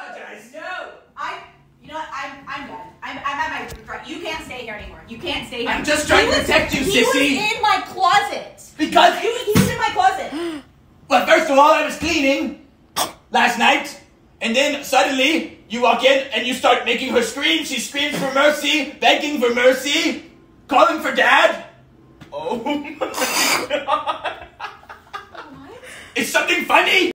apologize. No. You know what? I'm done. I'm at my. You can't stay here anymore. You can't stay here. I'm just trying to protect you, He sissy. was in my closet. Because He was in my closet. well, first of all, I was cleaning last night, and then suddenly you walk in and you start making her scream. She screams for mercy, begging for mercy, calling for dad. Oh my God. What? Is something funny?